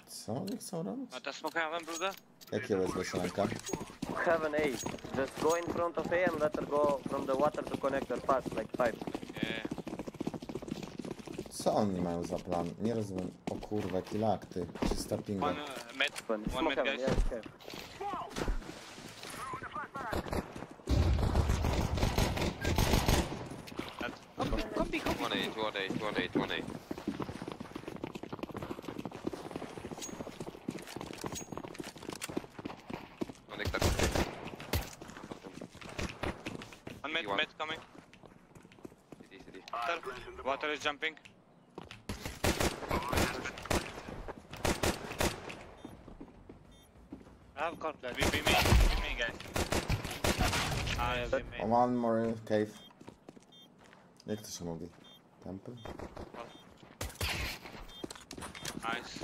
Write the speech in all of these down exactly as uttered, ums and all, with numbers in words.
Co oni chcą robić? No to smoke heaven, brother. Jakie wezmę szalanka? Heaven A. Just go in front of A and let her go from the water to connector fast, like five. Yeah. Co oni mają za plan? Nie rozumiem. O kurwa, jaki lag, ty. trzysta pinga. One uh, mid. One, One smoke mid, heaven, guys. yeah, okay. Come B, come B, come B. One eight, one eight, one eight, one eight. One eight, One mid, One. mid coming. C D, C D. Water, water is jumping. I have con guys. Be, be me, be me, guys. Ah, yeah, we made. One more cave. Jak to się mówi? Temple? Nice.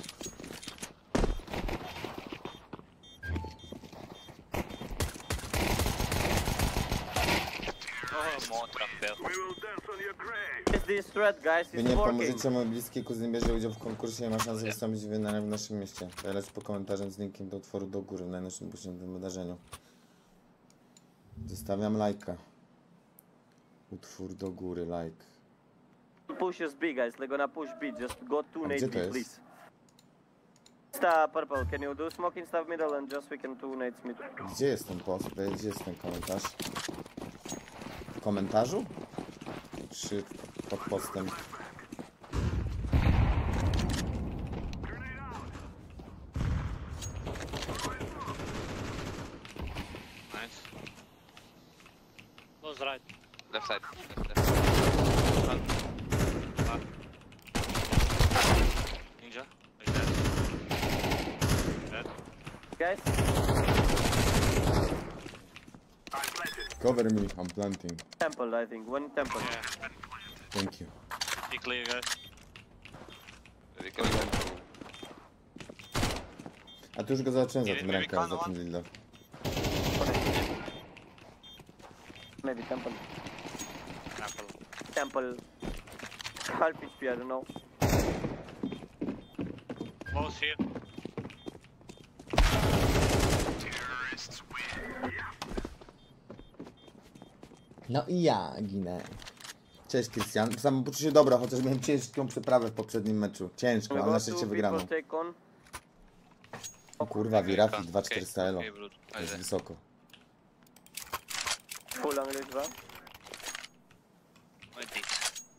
Oh, more trap there. It's this threat, guys, Wy it's nie working. pomożecie, mój bliski kuzyn bierze udział w konkursie i ma szansę wystąpić w wynanym w naszym mieście. Dajesz po komentarzem z linkiem do utworu do góry w najnowszym poświęconym wydarzeniu. Zostawiam lajka. Utwór do góry, like. Push is B, guys. They're gonna push B. Just go two A nade gdzie B, to jest? please. Insta purple, can you do smoking stuff middle and just we can two nades mid? Gdzie jest ten post? Gdzie jest ten komentarz? W komentarzu? Czy pod postem? Nice. Close right. Left side. Left, left. One. One. Ninja. Is dead. Dead. Guys, Cover me, I'm planting. temple, I think. One temple. Yeah. Thank you. Be clear, guys. We can go. A tu już go zobaczyłem za Nie, tym nie, rękę, nie, za nie, tym dildo. Maybe temple. Apple. Temple. Half H P, I don't know. Close here. No i ja ginę. Cześć Krystian. Sam poczucie dobra, chociaż miałem ciężką przeprawę w poprzednim meczu. Ciężko, We ale na go szczęście two wygrano. people take on. O kurwa, Virafi Okay, dwa tysiące czterysta elo. okay, bro. To jest wysoko. Full English, bro. Wait, it.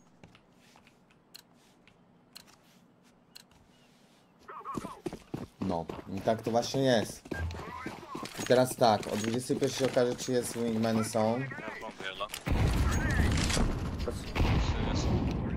No, i tak to właśnie jest. I teraz tak, o dwudziestej pierwszej się okaże, czy jest wingmany są. Yeah, bomb here, look. That's- Serious.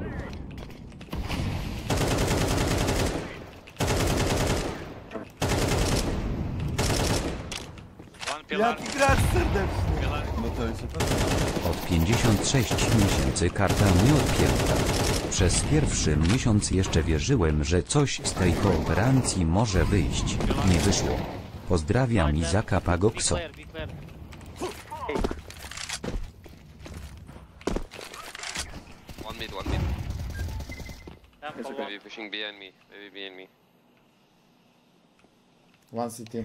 One pillar. gracz serdeczny! Pillar. No to się Od pięćdziesiąt sześć miesięcy karta nie odpięta. Przez pierwszy miesiąc jeszcze wierzyłem, że coś z tej kooperacji może wyjść. Nie wyszło. Pozdrawiam Izaka Be Pagokso. clear, be clear. One mid, one mid. Temple okay. one. Maybe pushing behind me. Maybe behind me. One city.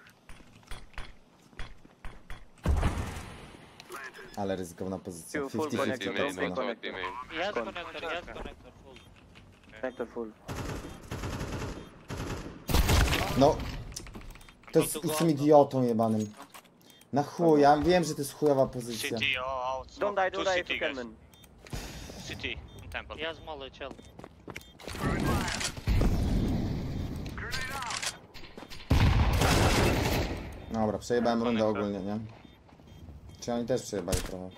Ale ryzykowna pozycja. Full pięćdziesiąt connector, pięćdziesiąt Be main, don't main, be be main, be main. He has Con. connector, he has connector full. Connector full. No. To jest, jestem idiotą jebanym. Na chuj, ja wiem, że to jest chujowa pozycja. City, oh, out. Don't die, Two don't die if city, you can, guys. man. City, in temple. He has molly, chill. Dobra, przejebałem rundę ogólnie, nie? Czy oni też przejebali trochę?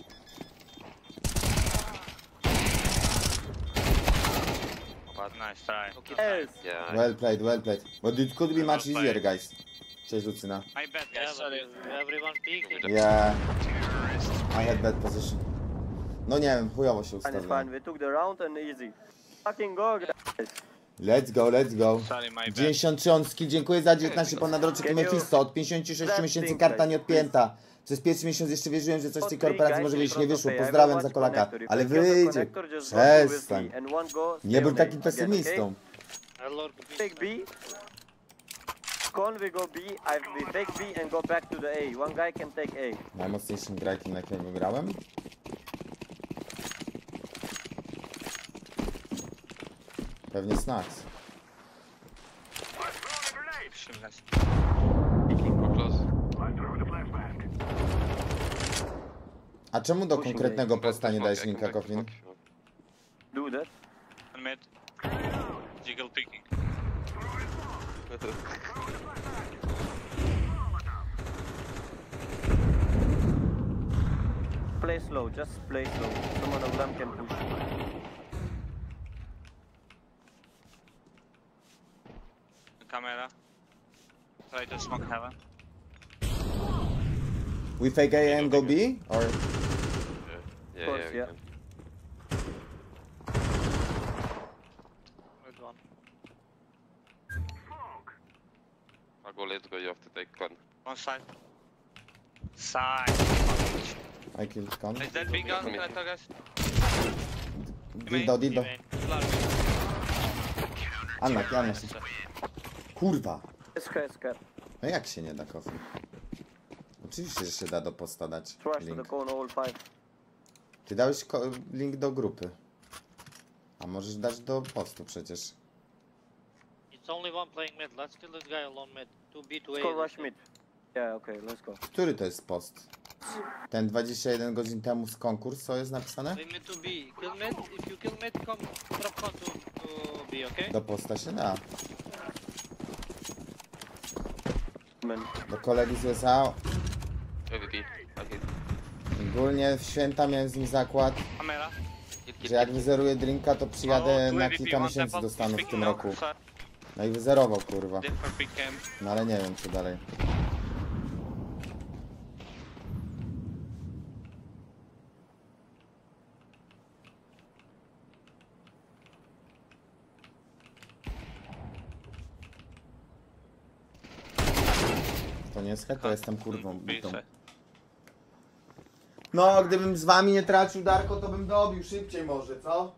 Bad. Nice try. Yes. Yeah. Well played, well played. But it could be much easier, guys. Cześć Lucyna. My bad, Yeah, guys, sorry. but everyone peeking. Yeah. I had bad position. No nie wiem, chujowo się Fine, it's fine. ustawiłem. We took the round and easy. Fucking go, guys. Let's go, let's go. Sorry, my bad. dziewięćdziesiąt trzy ąski, dziękuję za dziewiętnaście ponad roczek Can you- Mephisto. Od pięćdziesięciu sześciu miesięcy karta nie odpięta. Przez pierwszy miesiąc jeszcze wierzyłem, że coś z tej korporacji może wyjść, nie wyszło. Pozdrawiam za kolaka. Ale wyjdzie. Przestań. Nie bądź takim pesymistą. I'll lurk B. Take B. Con we go B, I we take B and go back to the A. One guy can take A. Najmocniejszym grajkiem, na jakiego grałem? Pewnie Snacks. Pushing guys. Go close. A czemu do Pushing konkretnego Back to posta nie smoke, dałeś I come linka, back to Koflin? smoke. Do that. One mid. Jiggle peeking. Play slow, just play slow. Someone of them can push. Camera. Try to smoke heaven. We fake A and go B? Or... Yeah, course, yeah, we yeah. can. Mid one. I'll go, let's go, you have to take con. One side. Side. I killed Con. Is that big gun? Connector guys? Dildo, dildo. B-main. Annak, Annak. Kurwa. Square, square. No jak się nie da, Koflin? Oczywiście, że się da do posta dać Trash to the link. cone all five. Ty dałeś ko- link do grupy. A możesz dać do postu przecież. It's only one playing mid. Let's kill this guy alone mid. two B to A. Let's go let's rush go. mid. Yeah, okay, let's go. Który to jest post? Ten dwadzieścia jeden godzin temu z konkurs, co jest napisane? Play mid to B. Kill mid. If you kill mid, come drop con to, to B, okay? Do posta się da. Man. Do kolegi z U S A. M V P. Okay. Ogólnie w święta miałem z nim zakład, Camera. Kill, kill, że jak kill. wyzeruję drinka, to przyjadę Oh, na two A V P, kilka one miesięcy temple. dostanę w Speaking tym now, roku. side. No i wyzerował, kurwa. Different big cam. No ale nie wiem, co dalej. To nie jest head, to jestem kurwą bitą. Side. No, gdybym z wami nie tracił Darko, to bym dobił szybciej może, co?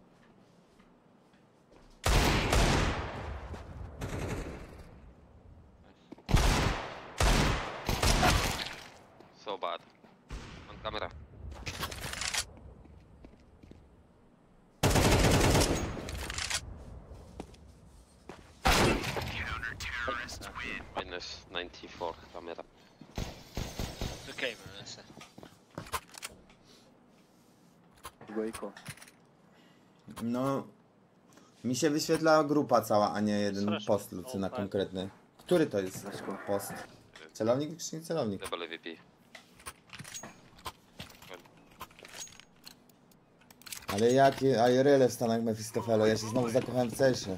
So bad. On camera. Minus ninety-four camera. Okay, bro. That's it. Go eco. No, mi się wyświetla grupa cała, a nie jeden Strasznie. post Lucyna O, tak. konkretny. Który to jest Let's go. post? Celownik czy nie celownik? Double M V P. Ale jakie ajerele w Stanach Mefistofelo, ja się znowu zakochałem w Celsie.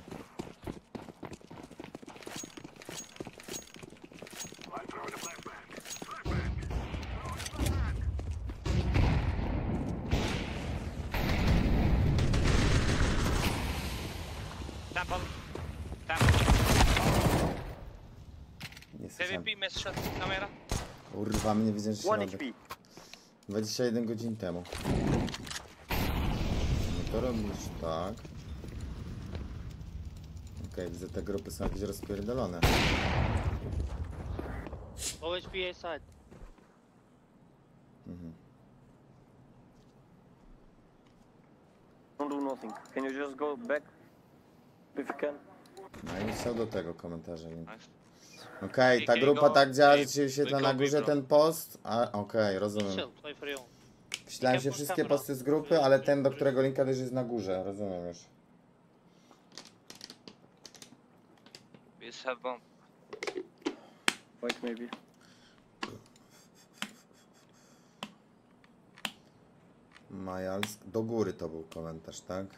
Temple. Temple. Nie słyszałem. P V P miss shot. Camera. Kurwa, mnie widzę, że One środek. H P. dwadzieścia jeden godzin temu. No to robisz tak. Okej, widzę, te grupy są jakieś rozpierdolone. Low H P A side. Mhm. Don't do nothing. Can you just go back? If you can. No i są do tego komentarze. link. Nice. Okej, ta Ej, grupa go- tak działa, że ej, ci się wyświetla go na górze big, bro. ten post. A okej, rozumiem. Chill, play for you. Wślałem się wszystkie posty z grupy, ale ten, do którego linka też jest na górze. Rozumiem już. We just have bomb. Wait, maybe. Majalsk. Do góry to był komentarz, tak?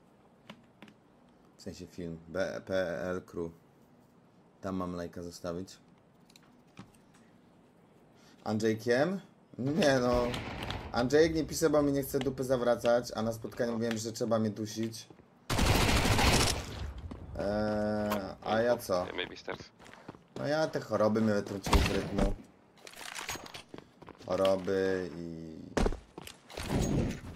W sensie film. B P L Crew. Tam mam lajka zostawić. Andrzejkiem? Nie no. Andrzejek nie pisze, bo mi nie chce dupy zawracać, a na spotkaniu mówiłem, że trzeba mnie dusić. Eee, a ja co? Yeah, maybe stairs. No ja te choroby mnie wytrąciły z rytmu. Choroby i...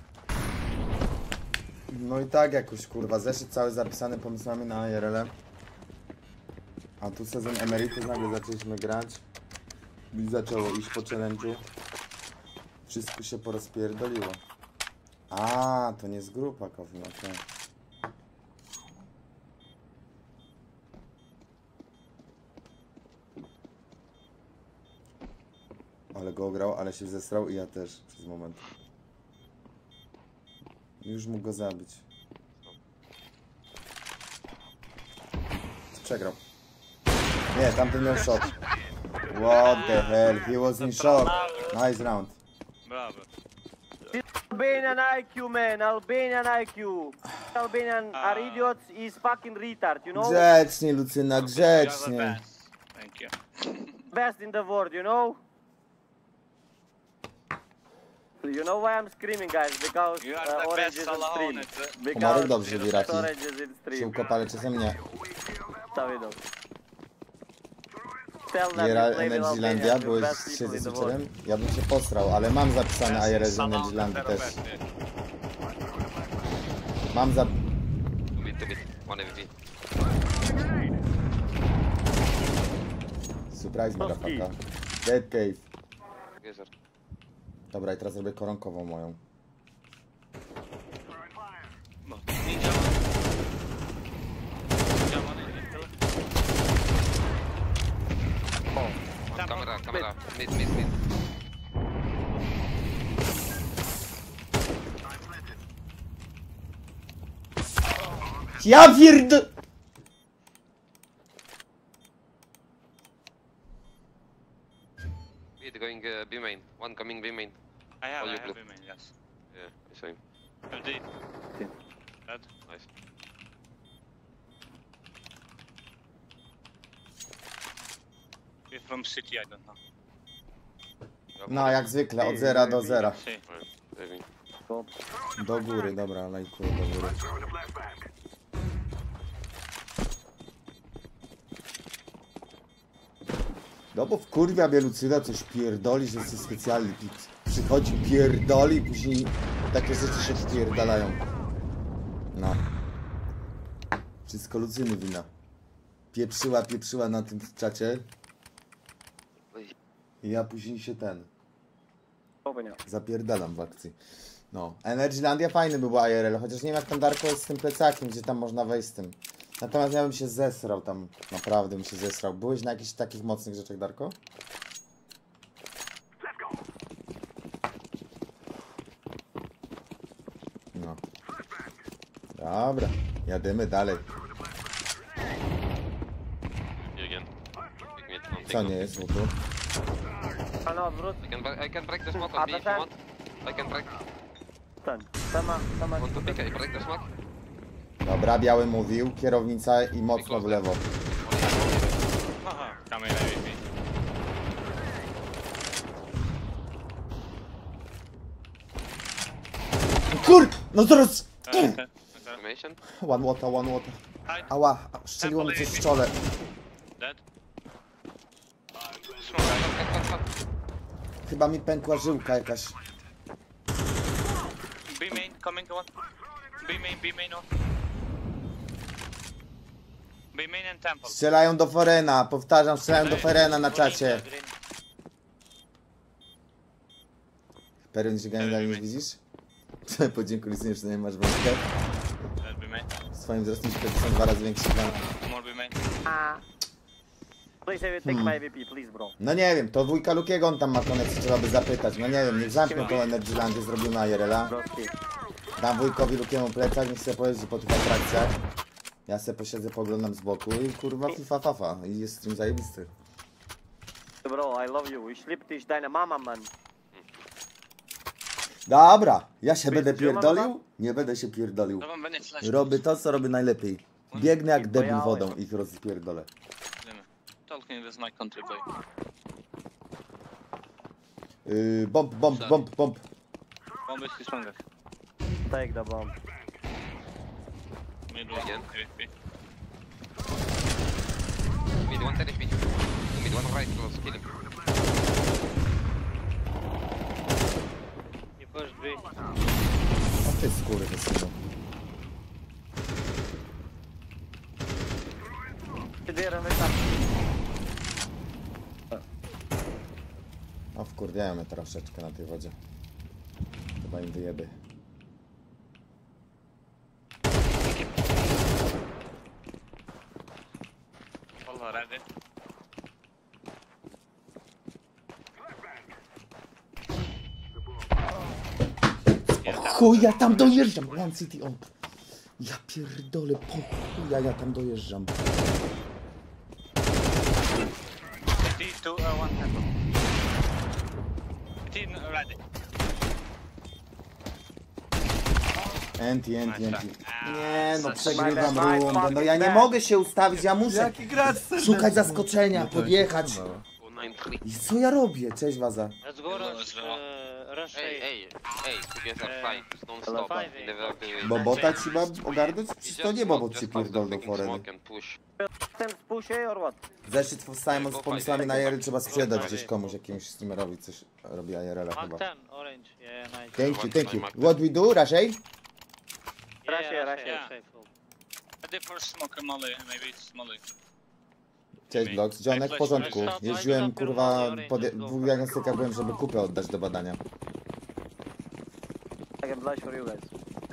No i tak jakoś kurwa, zeszyt cały zapisany pomysłami na I R L. A tu sezon emerytów, nagle zaczęliśmy grać. I zaczęło iść po challenge'u. Wszystko się porozpierdoliło. A, to nie z grupa Kofin, okej. Ale go ograł, ale się zesrał i ja też przez moment. Już mógł go zabić. Przegrał. Nie, tamten miał shot. What the hell, he was in shock. Nice round. Brawo. Albanian I Q, man. Albanian I Q. Albanian are idiots. He's fucking retard, you know? Grzecznie, Lucyna, You're the grzecznie. best. Thank you. Best in the world, you know? You know why I'm screaming, guys? Because You are uh, the Orange best is on alone. stream. It's a- Because Komarek dobrze wyraki. Orange is in stream. Siłko pale czasem nie. Co widzą? Tell them Jera you play with Energylandia, Albanians, byłeś the best z people in the world. siedzicielem? Ja bym się posrał, ale mam zapisane best I R L z salon Energylandii też. Roberty. Mam za... Two mid, two mid. One M V P. Surprise, motherfucker. Dead cave. Yes, sir. Dobra, i teraz robię koronkową moją. No, ninja. Ninja one in middle. One camera, camera. Mid, mid, mid. Ja pierd... Mid going uh, B main. One coming B main. I have, Oh, I you have blue. him in, yes. Yeah, I saw him. You did. Dead. Nice. We're from city, I don't know. No, jak zwykle, od zera do zera. See. Saving. Do góry, dobra, lajkuję do góry. No bo wkurwia mnie Lucyna, coś pierdoli, że jest specjalny pik. Przychodzi, pierdoli i później takie rzeczy się wpierdalają. No. Wszystko Lucyny wina. Pieprzyła, pieprzyła na tym czacie. I ja później się ten... Open up. Zapierdalam w akcji. No. Energylandia fajny by był I R L, chociaż nie wiem jak tam Darko jest z tym plecakiem, gdzie tam można wejść z tym. Natomiast ja bym się zesrał tam, naprawdę bym się zesrał. Byłeś na jakichś takich mocnych rzeczach, Darko? No. Dobra, jadymy dalej. You again. Big mid. One Co take nie one. jest, łuku? A no, odwrót. I can, bra- I can break the smoke A on B if ten? you want. I can break. Ten. Sama, sama. Want to pick? I break the smoke. Dobra, biały mówił, kierownica i mocno w lewo. Haha, come in, M V P. Kur! No zaraz! Okay, okay. Animation. One water, one water. Hide. Ała, strzeliło mi coś w czole. Dead. Smoke. Cut, cut, cut. Chyba mi pękła żyłka jakaś. B main, coming one. B main, B main one. B main and temple. Strzelają do Forena, powtarzam, strzelają do Forena na czacie. Peryn żyganie dalej nie widzisz? Podziękuję sobie, że nie masz wątkę. Dead B main. Swoim wzrostem są dwa razy większy plan. More B main. Please have you take my V P, please, bro. No nie wiem, to wujka Lukiego on tam ma koneksję, trzeba by zapytać. No nie wiem, niech zamkną tą Energylandię, zrobimy I R L a. Broski. Dam wujkowi Lukiemu plecak, niech sobie pojeździ po tych atrakcjach. Ja se posiedzę, poglądam z boku i kurwa FIFA fafa. I jest stream zajebisty. Bro, I love you. We sleep this deine mama, man. Dobra, ja się będę gdzie mam pierdolił? Nie będę się pierdolił. No mam będę flash. Robię to, co robię najlepiej. Biegnę jak debil wodą i ich rozpierdolę. Talking with my country boy. Yy, bomb, bomb, bomb, bomb. Bomb is his strongest. Take the bomb. Mid one, Again. M V P. Mid one ten H P. Mid one right close. Kill him. You pushed B. O ty skóry wysyną. There and O, wkurwiają mnie troszeczkę na tej wodzie. Chyba im wyjeby. All ready. O chuj, ja tam dojeżdżam! One City on. Ja pierdolę, po chuja ja tam dojeżdżam. T two, uh, one temple. T ready. Anti, anti, anti. Nie no, My przegrywam bad, my rundę. No ja nie fucking mogę się ustawić, ja muszę Jaki gracz serdeczny. szukać zaskoczenia, podjechać. nine three. I co ja robię? Cześć Waza. Let's go rush, uh, rush Hey, A. hey, hey, together Eh, five, don't stop. five, eh. Never do it. Bobota ci mam ogarnąć? Czy Just to nie smoke, Bobot ci just pass the pierdol do fucking foreny? smoke and push. Ten push A or what? Zeszli Simon z pomysłami na Ajery, trzeba sprzedać gdzieś komuś, jakiemuś streamerowi coś robi Ajerela Mark chyba. ten, orange. Yeah, nice. Thank you, thank you. What we do, Raczej? Yeah, Rush A, rush rush A, A. safe full. Ready for smoke molly, maybe it's molly. Cześć Vlogs, Johnek, w porządku. Jeździłem kurwa, po dwóch diagnostykach byłem, żeby kupę oddać do badania. I can flash for you guys.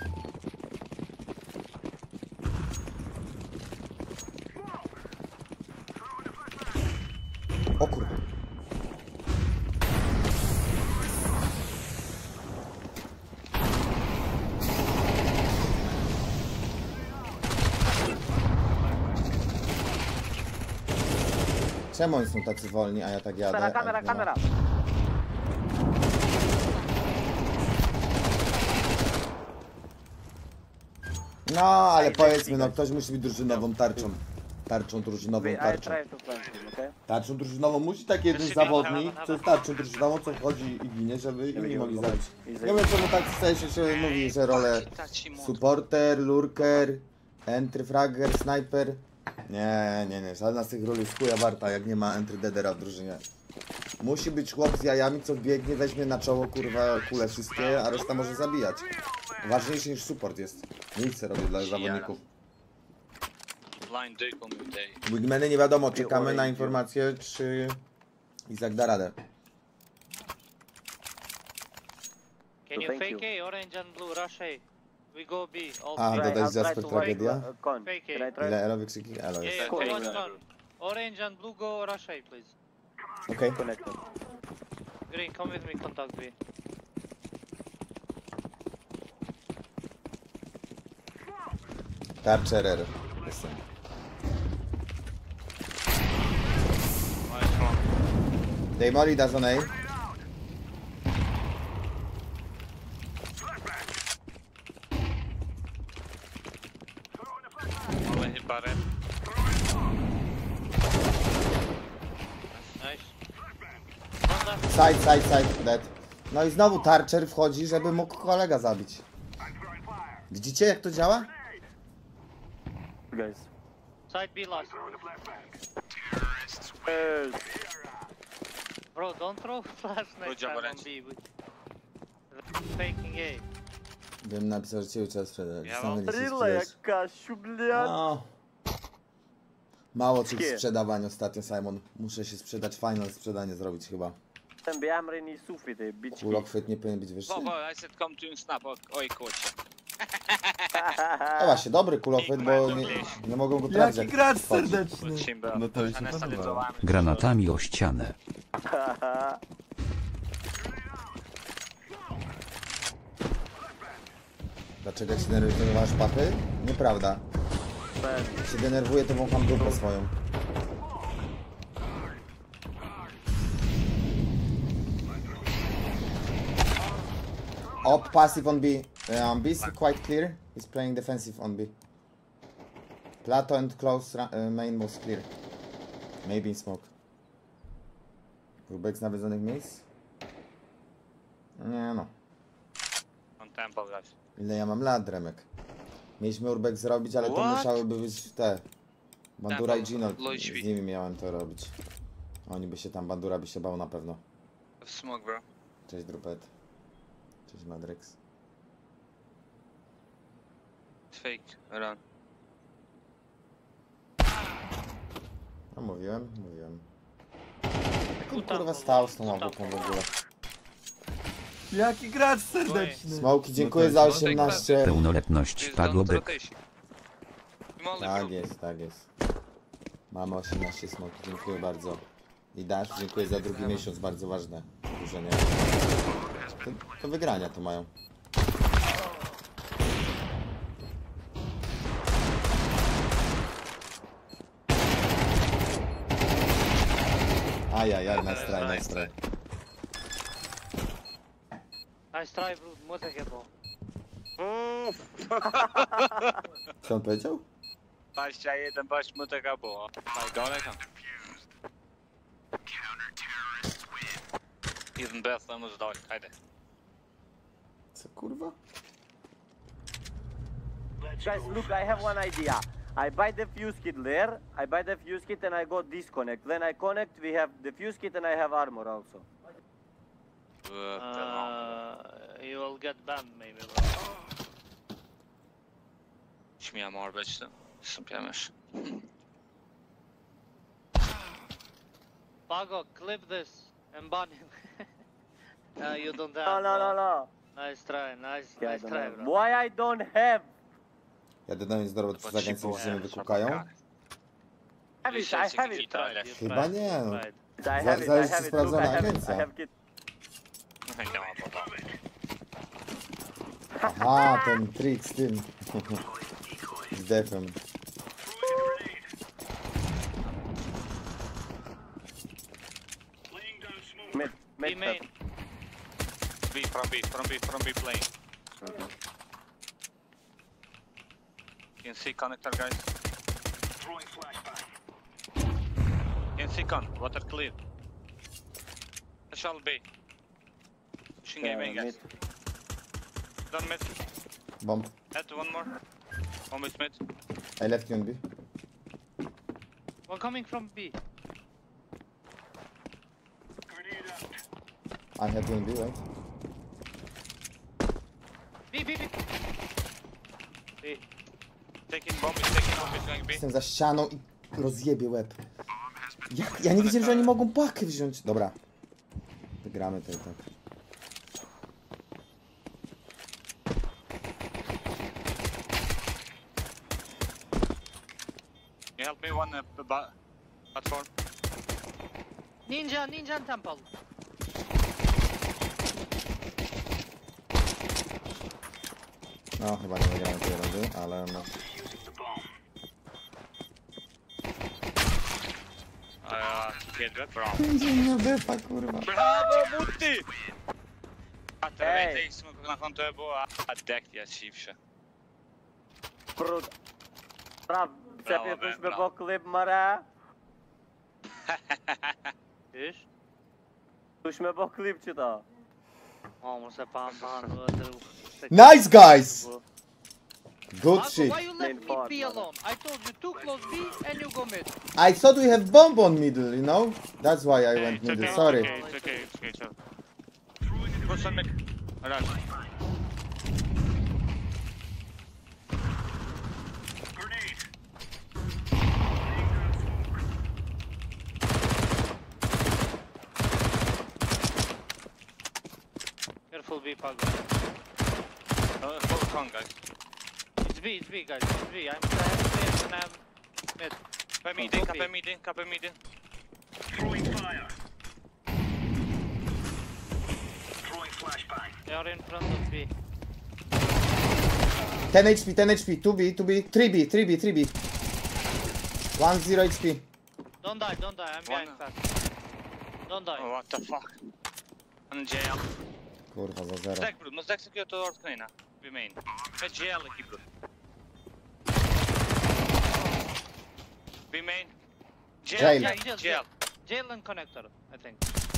O kurwa. Czemu oni są tacy wolni, a ja tak jadę? Kamera, kamera, a nie ma- kamera. No, ale powiedzmy, no ktoś musi być drużynową tarczą. Tarczą drużynową, I tarczą. try to flank him, okay? Tarczą drużynową musi taki jeden zawodnik, co jest tarczą drużynową, co wchodzi i ginie, żeby inni mogli zabić. Nie wiem czemu tak w sensie się mówi, że role supporter, lurker, entry fragger, sniper. Nie, nie, nie, żadna z tych ról jest chuja warta, jak nie ma entry deadera w drużynie. Musi być chłop z jajami, co biegnie, weźmie na czoło kurwa kule wszystkie, a reszta może zabijać. Ważniejszy niż support jest. Miejsce robię dla zawodników. Blind Duke on the day. Wigmeny nie wiadomo, czekamy na informację, czy Izak da radę. Can you thank fake you. A, orange and blue, rush A. We go B, all A, three. dodać I'll try Jasper to tragedia? wake, uh, con. Fake Can I it. try? Ile elo wykrzyki? Elo Yeah, jest. yeah, Cool. come on, con. Orange and blue go rush A, please. Okej. Connected. Green, come with me, contact B. Tarczerer. Jestem. Nice one. Daymori da zone A. Molly hit barret. Nice. One left. Side, side, side, dead. No i znowu Tarcher wchodzi, żeby mógł kolega zabić. Widzicie jak to działa? Guys. Side B last. Yes. Bro, don't throw flash next job, time on orange. B. We- Faking A. Bym napisał, że cię trzeba sprzedać. Ja Sam mam nie się Drilla sprzedać. jakaś, blia. No. Mało tych Kie. sprzedawań ostatnio, Simon. Muszę się sprzedać, final sprzedanie zrobić chyba. Ten Biamrin i Sufi, ty bitch. Kulochwyt nie powinien być wyższy. Bo, bo, I said come to snap. O- Oj, kurczę. No właśnie, dobry kulochwyt, bo nie, nie mogą go trafić. Jaki jak gracz wchodzi. serdeczny. No to mi się podobało. Granatami o ścianę. Dlaczego jak się denerwujesz pachy? Nieprawda. Jak się denerwuję, to wącham dupę swoją. Op passive on B. Um, B is quite clear. He's playing defensive on B. Plato and close ra- uh, main was clear. Maybe in smoke. Rubek z nawiedzonych miejsc? Nie no. On temple, guys. Ile ja mam lat, Remek? Mieliśmy urbek zrobić, ale to What? musiałyby być te... Bandura i Gino, Lloyd z Świ. nimi miałem to robić. Oni by się tam, Bandura by się bał na pewno. Smoke, bro. Cześć Drupet. Cześć Madryx. It's fake. Run. No mówiłem, mówiłem. Jak kurwa stał z tą łapką w ogóle. Jaki gracz serdeczny. Smoki, dziękuję za osiemnaście. Pełnoletność pagodek. Tak jest, tak jest. Mamy osiemnaście smoki, dziękuję bardzo. I Dash, dziękuję za drugi miesiąc, bardzo ważne. Dużo nie. To, to wygrania to mają. Ajajaj, nice try, nice try. Nice try, bro. Młota chyba. Co on powiedział? dwadzieścia jeden, bądź mu tego było. Daleko. Jeden bez, tam już dać, hajde. Co kurwa? Guys, look, I have one idea. I buy the fuse kit there, I buy the fuse kit and I go disconnect. Then I connect, we have the fuse kit and I have armor also. Uh, you will get banned maybe, bro. Śmiałem orbeć, to wstąpiłem już. Pago, clip this and ban him. uh, you don't No, have. no, no, uh, no. Nice try, nice, Yeah, I nice don't try, have. bro. Why I don't have? Jadę do nic do z agencji, że mnie wykukają? Have it, I have it. You tried, you Chyba tried, nie, you no. tried. I have it, I Zależy, have czy it. Look, I sprawdzona have it, I agencja. have kit. Aha, ten trik z tym. Z defem. Mid, B mid, main. B, from B, from B, from B playing. You can see connector, guys. You can see con, water clear. Shall be. Pushing A main, uh, guys. mid. Done mid. Bomb. Add one more. One with mid. I left you on B. One coming from B. I have you on B, right? B, B, B. B. Taking bomb, is taking bomb, is going B. Jestem za ścianą i rozjebie łeb. Ja, ja nie wiedziałem, że oni mogą pakę wziąć. Dobra. Wygramy to i tak. You help me one uh, ba platform. Ninja, ninja and temple. No, chyba nie wygramy tej rundy, ale no. Uh, get that, bro. Będzie defa, kurwa. Bravo, Mutti! A to Ej. weet ik, smoke na gewoon turbo, a dekt ja siwsze. Brud. Bra, przepięknyśmy brawo. bo klip mara. Ish. Tuśmy bo klip czy to? Oh, must have found ban. Nice, guys! Good Pago, shit. why you Main left part, me B brother. alone? I told you too close B and you go mid. I thought we have bomb on middle, you know? That's why I went It's middle, okay, sorry. It's okay, it's okay, it's okay, chill. Push on mid. Alright. Careful B, Pago. Uh, full con, guys. It's B, it's B, guys. It's B. I'm I have mid and I have mid. Kapę mid Go in, B. kapę mid in, kapę mid in. They are in front of B. ten H P, ten H P, two B, two B, three B, three B, three B. one zero H P. Don't die, don't die. I'm behind One. fast. Don't die. Oh, what the fuck? On jail. Kurwa, za zero. Zdek, bro, no zdek sobie to ortknina. Remain. Met jail aqui, bro. Remain. Jail, Jail. Yeah, jail, jail. Jail and connector, I think.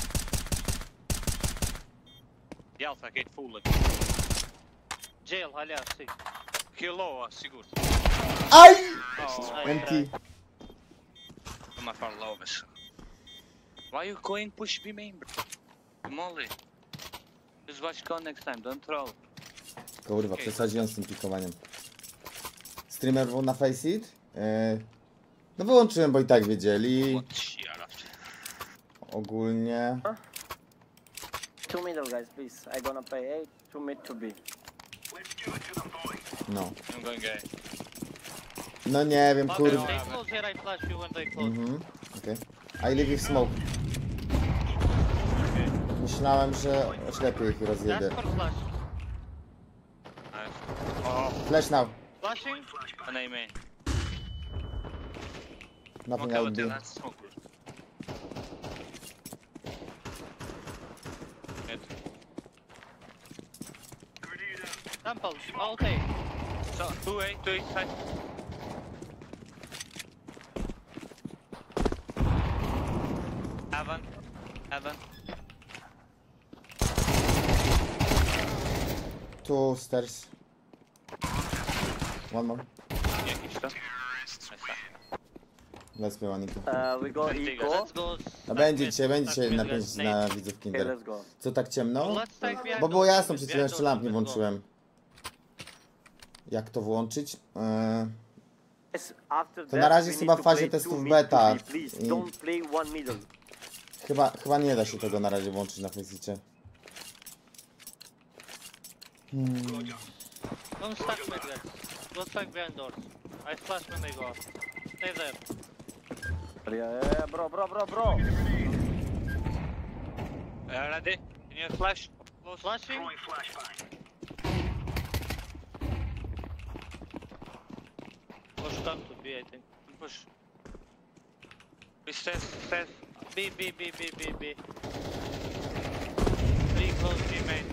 Jail, tá aqui, full. Jail, aliás, sim. Kilo, seguro. Aj! Oh, Empty. Toma far low, mas. Why you going push B main, bro? Molly. Just watch con next time, don't troll. Kurwa, przesadziłem z tym pikowaniem. Streamer był na Faceit. Yy, No wyłączyłem, bo i tak wiedzieli. What shit I left. Ogólnie. Two middle, guys, please. I gonna pay eight. Two mid to B. No. I'm going gay. No nie wiem, Okay, kurde. stay close here, I flash you when they close. Mhm. Okej. Okay. I leave ich smoke. Myślałem, że oślepię ich i rozjedę. That's for flash. Nice. Oh, Flash now. Flashing? an A main. Nothing Okay, out but B. let's smoke. Mid. Temple, all take. So, two A, two A side. Heaven. Heaven. Two stairs. One more. Yeah, keep stuff. Let's play one. Uh, we go eco. Let's go. No będzie mid, dzisiaj, będzie stack dzisiaj mid, na let's pięć nade. na widzów Okay, Kinder. let's go. Co tak ciemno? Let's take behind Bo było doors, jasno, przed chwilą behind jeszcze doors, lamp nie let's go. włączyłem. Jak to włączyć? Eee, Yes, after To that, na razie we jest need chyba to w fazie play testów two mid beta. to B, please. I Don't play one middle. chyba, chyba nie da się tego na razie włączyć na Faceicie. Hmm. Don't stack mid, guys. Go stack behind doors. I flash when they go up. Stay there. Yeah, yeah, bro, bro, bro, bro. Uh, ready? Can you flash? Close. Flashing? Push down to B, I think. Push. We stairs, stairs. B, B, B, B, B, B. Three close B main.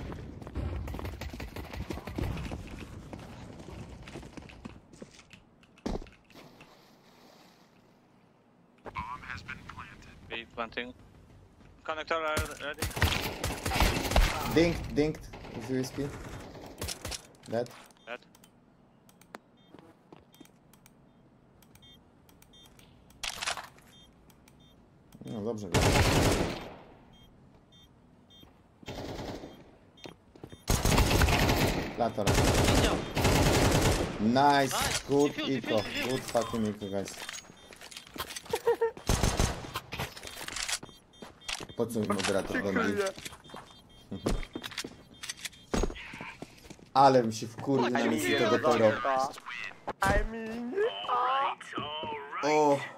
B planting. Connector are ready. Dinked, dinked. With U S B. Dead. Dead. No dobrze. Latar. Nice, Nice. good Defuse, eco, defuse, defuse. good fucking eco, guys. Po co mi moderator robi? Ale mi się wkurwił na misji tego toro. I mean... O,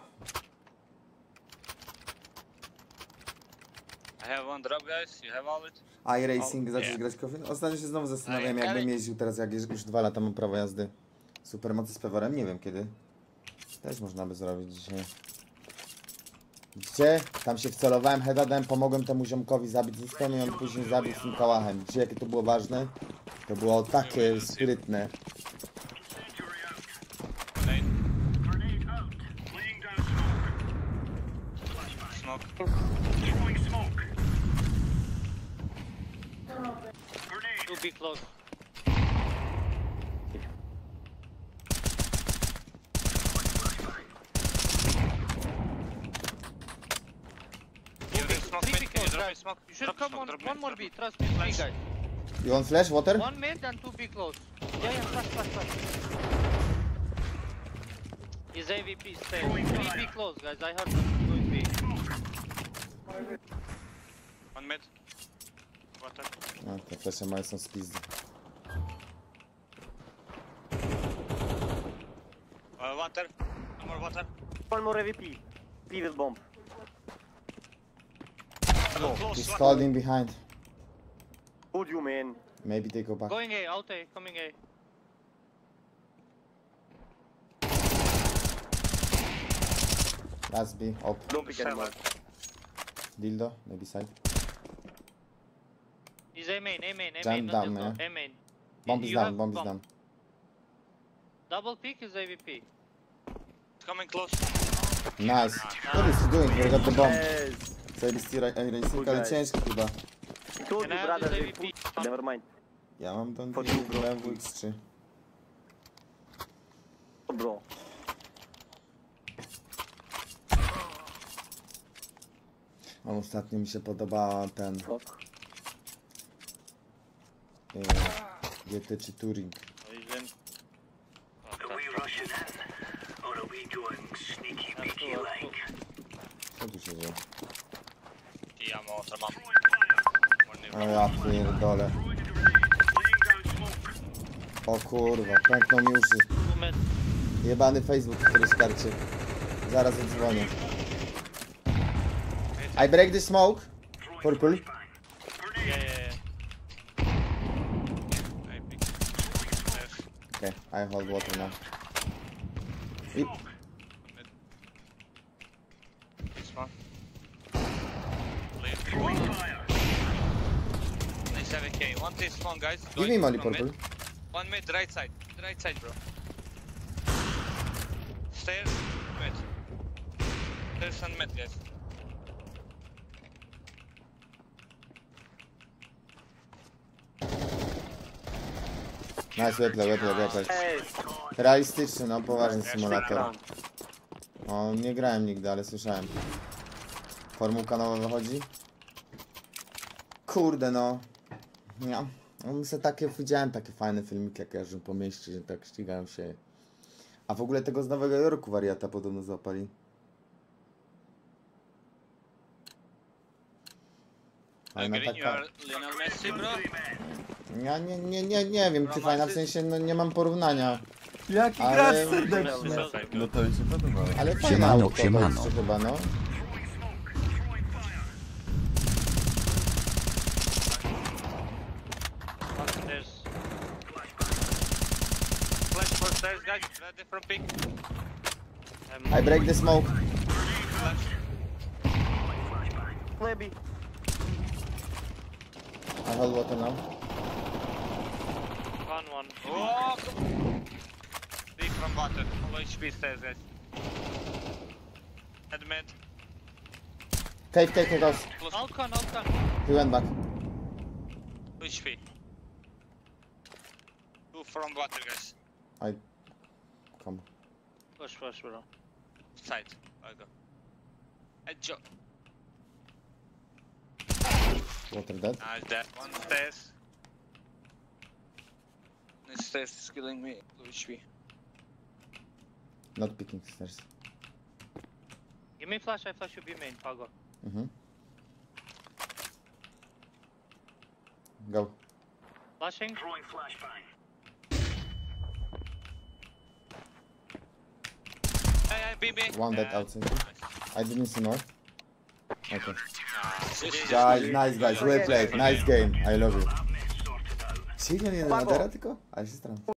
I have one drop, guys. You have all it? iRacing, O, zacząć nie. grać kofy? Ostatnio się znowu zastanawiam, Ale- jakbym jeździł teraz, jak już już dwa lata mam prawo jazdy. Supermocy z peworem, nie wiem kiedy. Też można by zrobić dzisiaj. Widzicie? Tam się wcelowałem, heada dałem, pomogłem temu ziomkowi zabić Zustem i on później zabił z tym kałachem. Widzicie, jakie to było ważne? To było takie sprytne. Nade. Smoke. Two B close. You drop smoke Three mid. B Can you close, drop me guys. smoke? You should Drop come smoke, on drop one mid, more drop B. mid. Trust me, three guys. You want flash, water? One mid and two B close. Yeah, yeah, flash, flash, flash. He's A V P, stay. Three B close, guys. I heard them going B. One mid. Water. No, te flesze moje są z pizdy. Uh, water. No more water. One more A V P. P with bomb. Go close. He's Water. holding behind. Hold you, man. Maybe they go back. Going A, out A, coming A. Last B, up. Don't pick anymore. Dildo, maybe side. He's A main, A main, A Jump main. not down, dildo. yeah. A main. Bomb is You down, have bomb is down. Double peek is A V P. Coming close. Nice. What is he doing? He got the bomb. Yes. Zajebisty ra- ej, racing, Good ale guys. ciężki chyba. I told Can you, I have brother, this they A V P? push. Never mind. Ja mam ten For you, bro. W X trzy. Oh, bro. A ostatnio mi się podobała ten Fuck. e, G T czy Touring. Oh, he's in. Oh, Are we rushing in? Or are we going sneaky żyje. I ja motor mam. O ja pierdolę. O kurwa, pęknął mi uszy. Two mid. Jebany Facebook, który skarcie. Zaraz odzwonię. I break the smoke. Purple. Yeah, yeah, yeah. I pick. Yes. Okay, I hold water now. I This one. Nice seven K. One this one, guys. give Going me molly, from purple. mid. One mid, right side. Right side, bro. Stairs, mid. Stairs and mid, guys. Nice, weple, weple, weple. Hey, Realistyczny, no poważny Jeszcze symulator. round. O, nie grałem nigdy, ale słyszałem. Formułka nowa wychodzi? Kurde no. Ja. No, se takie, widziałem takie fajne filmiki, jak jeżdżą po mieście, że tak ścigają się. A w ogóle tego z Nowego Jorku wariata podobno złapali. Ale na Green, you taka... are Lionel Messi, bro. Ja nie, nie, nie, nie wiem, czy fajna, w sensie no nie mam porównania. Jaki Ale- gracz serdeczny. No to mi się podobało. Ale fajna Siemano, auto to siemano. jest chyba, no. One stairs. Flash for stairs, guys. Ready from pick. Um, I break the smoke. Flash. Maybe. I hold water now. one, one. Oh! Big from water. Full H P stairs, guys. Head mid. Cave, cave, cave, house. Close. Alcon, Alcon. He went back. Two H P. Two from water, guys. I... Come. Push, push, bro. Side. I go. Head jump. Water dead. Nice, dead. One stairs. This stairs is killing me. Two H P. Not picking stairs. Give me flash, I flash you B main, Pago. Mhm. Go. Flashing. Hey, hey, B B. One dead Uh, outside. I didn't see more. Okay. Nah, Guys, nice guys, well played. Nice game. I love you. Czyli on jeden Adera tylko? Ale się staram.